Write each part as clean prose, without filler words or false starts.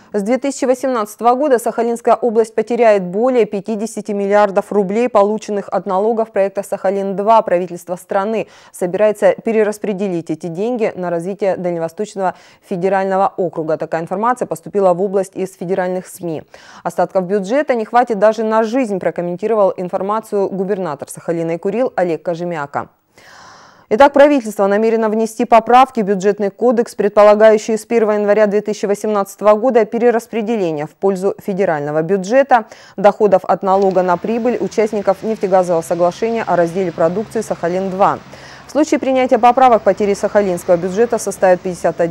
С 2018 года Сахалинская область потеряет более 50 миллиардов рублей, полученных от налогов проекта «Сахалин-2». Правительство страны собирается перераспределить эти деньги на развитие Дальневосточного федерального округа. Такая информация поступила в область из федеральных СМИ. Остатков бюджета не хватит даже на жизнь, прокомментировал информацию губернатор Сахалина и Курил Олег Кожемяка. Итак, правительство намерено внести поправки в бюджетный кодекс, предполагающие с 1 января 2018 года перераспределение в пользу федерального бюджета доходов от налога на прибыль участников нефтегазового соглашения о разделе продукции «Сахалин-2». В случае принятия поправок потери сахалинского бюджета составят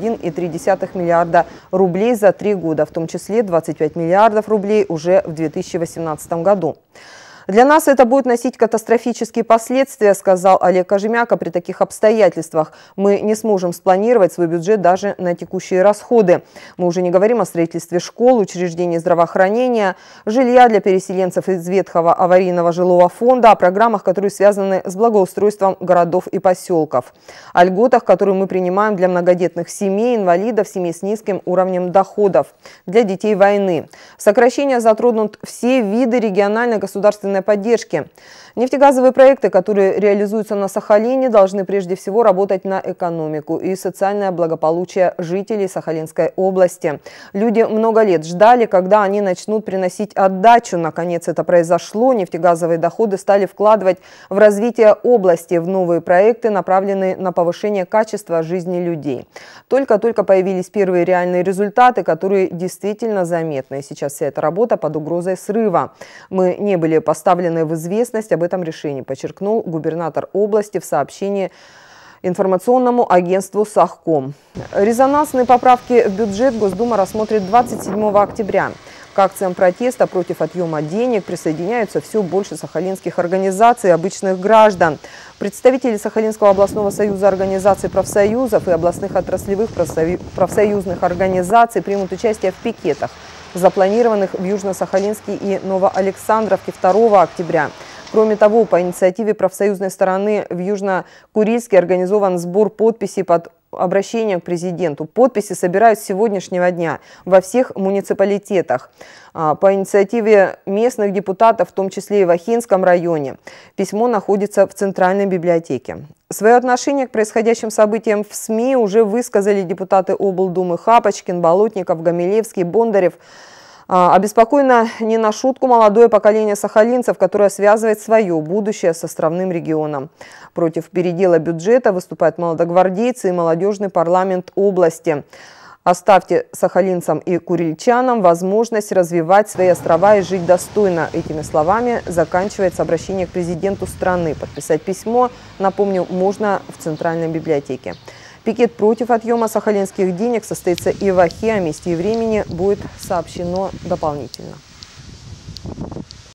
51,3 миллиарда рублей за 3 года, в том числе 25 миллиардов рублей уже в 2018 году. Для нас это будет носить катастрофические последствия, сказал Олег Кожемяка. При таких обстоятельствах мы не сможем спланировать свой бюджет даже на текущие расходы. Мы уже не говорим о строительстве школ, учреждений здравоохранения, жилья для переселенцев из ветхого аварийного жилого фонда, о программах, которые связаны с благоустройством городов и поселков, о льготах, которые мы принимаем для многодетных семей, инвалидов, семей с низким уровнем доходов, для детей войны. Сокращения затронут все виды региональной государственной поддержки. Нефтегазовые проекты, которые реализуются на Сахалине, должны прежде всего работать на экономику и социальное благополучие жителей Сахалинской области. Люди много лет ждали, когда они начнут приносить отдачу. Наконец это произошло. Нефтегазовые доходы стали вкладывать в развитие области, в новые проекты, направленные на повышение качества жизни людей. Только-только появились первые реальные результаты, которые действительно заметны. Сейчас вся эта работа под угрозой срыва. Мы не были поставлены в известность об этом решении, подчеркнул губернатор области в сообщении информационному агентству «Сахком». Резонансные поправки в бюджет Госдума рассмотрит 27 октября. К акциям протеста против отъема денег присоединяются все больше сахалинских организаций и обычных граждан. Представители Сахалинского областного союза организаций профсоюзов и областных отраслевых профсоюзных организаций примут участие в пикетах, запланированных в Южно-Сахалинске и Новоалександровке 2 октября. Кроме того, по инициативе профсоюзной стороны в Южно-Курильске организован сбор подписей под обращением к президенту. Подписи собирают с сегодняшнего дня во всех муниципалитетах. По инициативе местных депутатов, в том числе и в Ахинском районе, письмо находится в Центральной библиотеке. Свое отношение к происходящим событиям в СМИ уже высказали депутаты облдумы Хапочкин, Болотников, Гамилевский, Бондарев. Обеспокоено не на шутку молодое поколение сахалинцев, которое связывает свое будущее с островным регионом. Против передела бюджета выступают молодогвардейцы и молодежный парламент области. Оставьте сахалинцам и курильчанам возможность развивать свои острова и жить достойно. Этими словами заканчивается обращение к президенту страны. Подписать письмо, напомню, можно в Центральной библиотеке. Пикет против отъема сахалинских денег состоится и в Ахе. О месте и времени будет сообщено дополнительно.